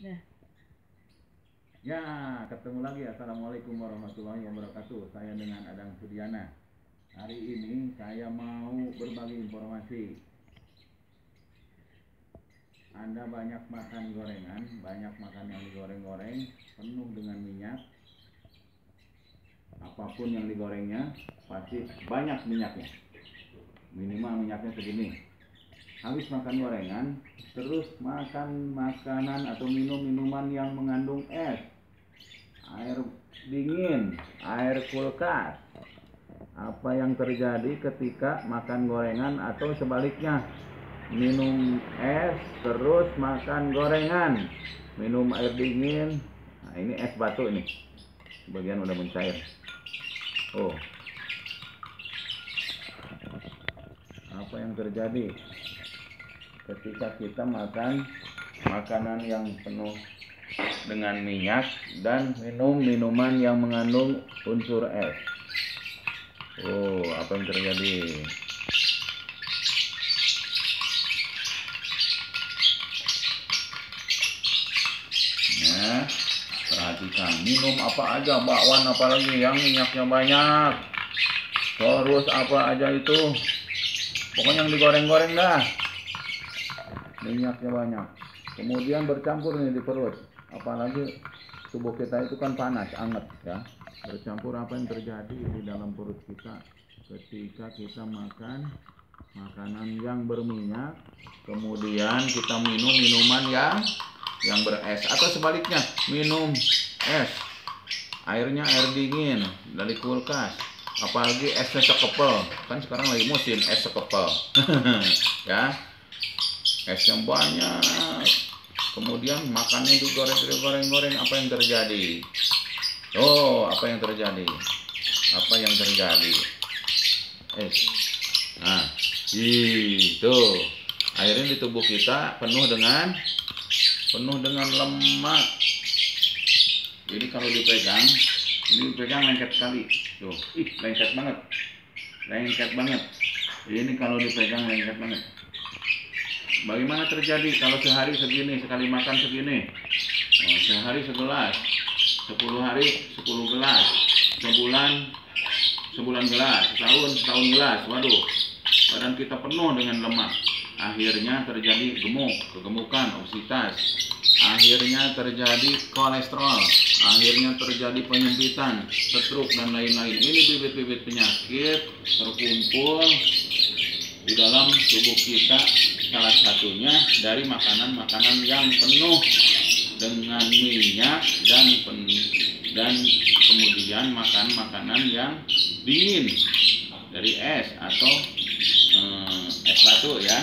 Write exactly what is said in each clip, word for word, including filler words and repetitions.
Nah, Ya, ketemu lagi. Assalamualaikum warahmatullahi wabarakatuh. Saya dengan Adang Sudiana. Hari ini saya mau berbagi informasi. Anda banyak makan gorengan, banyak makan yang digoreng-goreng, penuh dengan minyak. Apapun yang digorengnya, pasti banyak minyaknya. Minimal minyaknya segini. Habis makan gorengan, terus makan makanan atau minum minuman yang mengandung es, air dingin, air kulkas. Apa yang terjadi ketika makan gorengan atau sebaliknya, minum es terus makan gorengan, minum air dingin. Nah, ini es batu ini, sebagian udah mencair. Oh, apa yang terjadi ketika kita makan makanan yang penuh dengan minyak dan minum minuman yang mengandung unsur es? Oh, apa yang terjadi? Nah, perhatikan, minum apa aja, bakwan apalagi yang minyaknya banyak. Terus apa aja itu, pokoknya yang digoreng-goreng dah, minyaknya banyak. Kemudian bercampur nih di perut, apalagi tubuh kita itu kan panas, anget ya. Bercampur, apa yang terjadi di dalam perut kita ketika kita makan makanan yang berminyak, kemudian kita minum minuman yang yang beres, atau sebaliknya minum es, airnya air dingin dari kulkas, apalagi esnya sekepel, kan sekarang lagi musim es sekepel ya, es yang banyak, kemudian makannya juga goreng-goreng, apa yang terjadi? Oh, apa yang terjadi? Apa yang terjadi? Eh, nah, itu akhirnya di tubuh kita penuh dengan penuh dengan lemak. Jadi kalau dipegang, ini dipegang lengket sekali. Tuh, ih lengket banget, lengket banget. Ini kalau dipegang lengket banget. Bagaimana terjadi kalau sehari segini, sekali makan segini? Oh, sehari segelas, sepuluh hari sepuluh gelas, sebulan sebulan gelas, setahun setahun gelas. Waduh, badan kita penuh dengan lemak. Akhirnya terjadi gemuk, kegemukan, obesitas. Akhirnya terjadi kolesterol. Akhirnya terjadi penyempitan, stroke dan lain-lain. Ini bibit-bibit penyakit terkumpul di dalam tubuh kita. Salah satunya dari makanan-makanan yang penuh dengan minyak dan pen, dan kemudian makan makanan yang dingin dari es atau eh, es batu ya.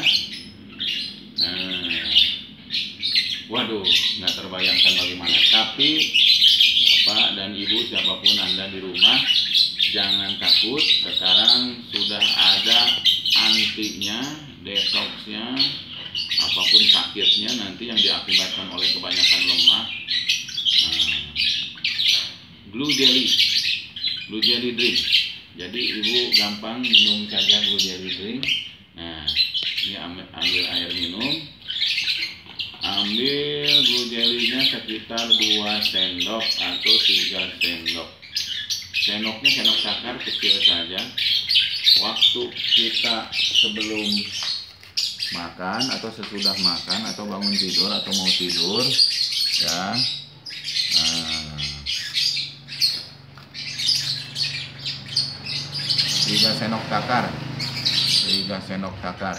Nah, waduh, nggak terbayangkan bagaimana. Tapi Bapak dan Ibu, siapapun Anda di rumah, jangan takut. Sekarang sudah ada antinya, detoxnya. Apapun sakitnya nanti yang diakibatkan oleh kebanyakan lemak, nah, Blue Jelly, Blue Jelly Drink. Jadi ibu gampang minum saja Blue Jelly Drink. Nah, ini ambil, ambil air minum, ambil Blue Jelly-nya sekitar dua sendok atau tiga sendok. Sendoknya sendok sakar kecil saja. Waktu kita sebelum makan atau sesudah makan atau bangun tidur atau mau tidur ya. Nah, tiga sendok takar, tiga sendok takar.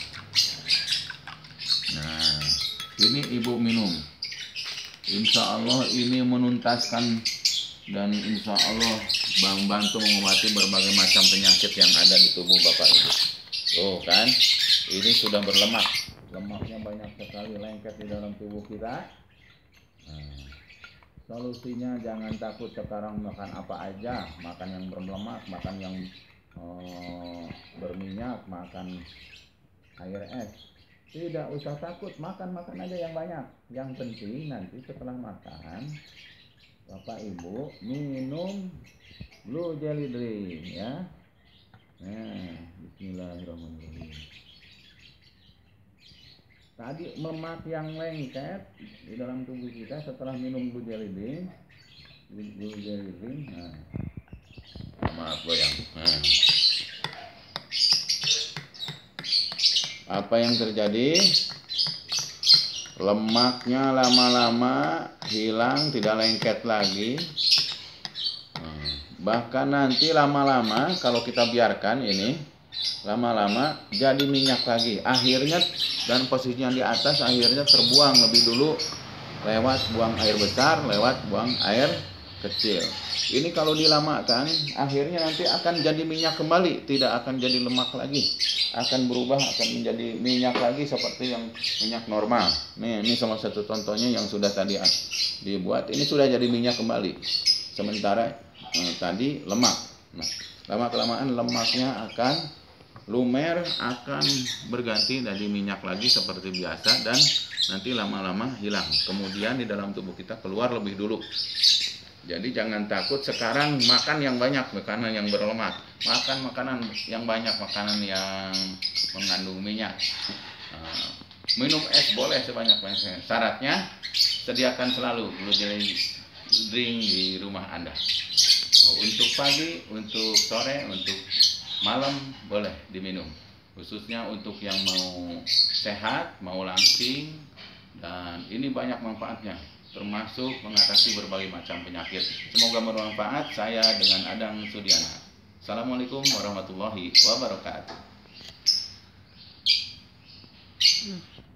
Nah, ini ibu minum. Insya Allah ini menuntaskan dan insya Allah membantu mengobati berbagai macam penyakit yang ada di tubuh bapak ibu. Tuh kan, ini sudah berlemak, lemaknya banyak sekali lengket di dalam tubuh kita. Nah, solusinya jangan takut sekarang makan apa aja, makan yang berlemak, makan yang eh, berminyak, makan air es. Tidak usah takut, makan-makan aja yang banyak. Yang penting nanti setelah makan, Bapak Ibu minum Blue Jelly Drink ya. Nah, bismillahirrahmanirrahim. tadi lemak yang lengket di dalam tubuh kita setelah minum Blue Jelly Bean, Blue Jelly Bean, nah, maaf goyang. Nah. Apa yang terjadi? Lemaknya lama-lama hilang, tidak lengket lagi. Nah, bahkan nanti lama-lama kalau kita biarkan ini, lama-lama jadi minyak lagi. Akhirnya dan posisinya di atas akhirnya terbuang lebih dulu lewat buang air besar, lewat buang air kecil. Ini kalau dilamakan akhirnya nanti akan jadi minyak kembali, tidak akan jadi lemak lagi, akan berubah, akan menjadi minyak lagi seperti yang minyak normal. Nih, ini salah satu contohnya yang sudah tadi dibuat, ini sudah jadi minyak kembali. Sementara eh, tadi lemak. Nah, lama-kelamaan lemaknya akan lumer, akan berganti dari minyak lagi seperti biasa, dan nanti lama-lama hilang. Kemudian di dalam tubuh kita keluar lebih dulu. Jadi jangan takut sekarang makan yang banyak, makanan yang berlemak, makan makanan yang banyak, makanan yang mengandung minyak. Nah, minum es boleh sebanyak-banyaknya. Syaratnya sediakan selalu Blue Jelly drink di rumah Anda. Untuk pagi, untuk sore, untuk malam boleh diminum. Khususnya untuk yang mau sehat, mau langsing, dan ini banyak manfaatnya, termasuk mengatasi berbagai macam penyakit. Semoga bermanfaat. Saya dengan Adang Sudiana. Assalamualaikum warahmatullahi wabarakatuh.